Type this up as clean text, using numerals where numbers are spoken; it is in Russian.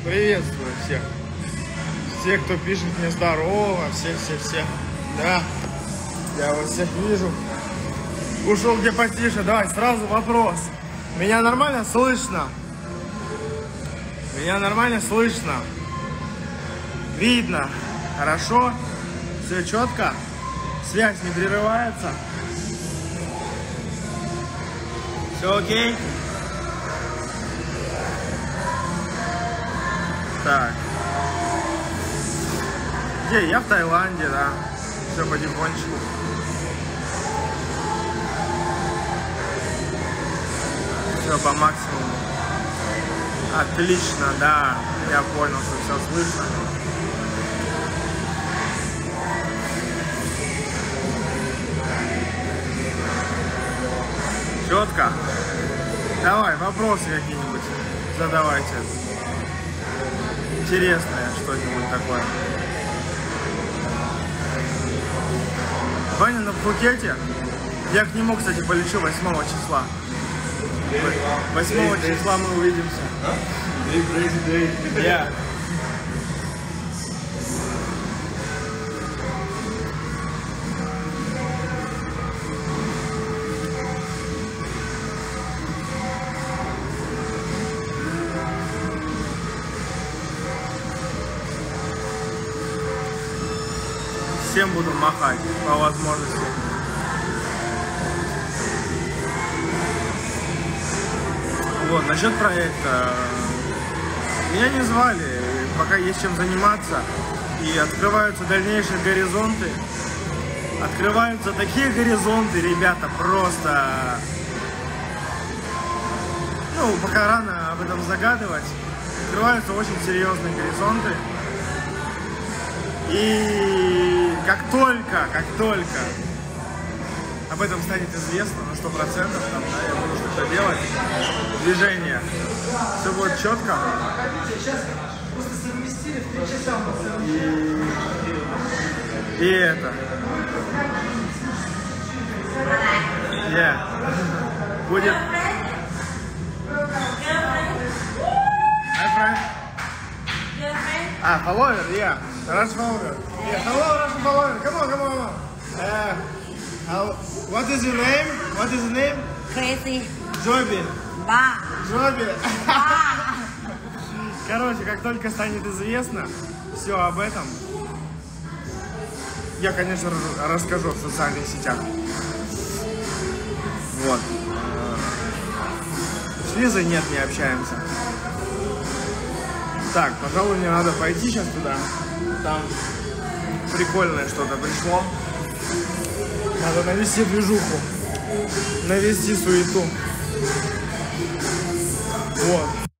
Приветствую всех. Всех, кто пишет мне здорово, все. Да, я вот всех вижу. Ушел где потише. Давай сразу вопрос. Меня нормально слышно? Меня нормально слышно? Видно? Хорошо? Все четко? Связь не прерывается? Все окей? Так. Где? Я в Таиланде, да. Все потихонечку. Все по максимуму. Отлично, да. Я понял, что все слышно. Четко. Давай, вопросы какие-нибудь задавайте. Интересное что-нибудь такое. Ваня на Пхукете. Я к нему, кстати, полечу 8 числа. 8 числа мы увидимся. Yeah. Всем буду махать по возможности. Вот, насчет проекта. Меня не звали, пока есть чем заниматься. И открываются дальнейшие горизонты. Открываются такие горизонты, ребята, просто... Ну, пока рано об этом загадывать. Открываются очень серьезные горизонты. И как только об этом станет известно на 100%, там, да, я буду что-то делать, движение, все будет четко. И это. Будет. Follower, yeah. Russian follower. Yeah, hello, Russian follower. Come on. What is your name? What is your name? Crazy. Joby. Да. Joby. Да. Короче, как только станет известно все об этом, я, конечно, расскажу в социальных сетях. Вот. С Лизой нет, не общаемся. Так, пожалуй, мне надо пойти сейчас туда. Там прикольное что-то пришло. Надо навести движуху. Навести суету. Вот.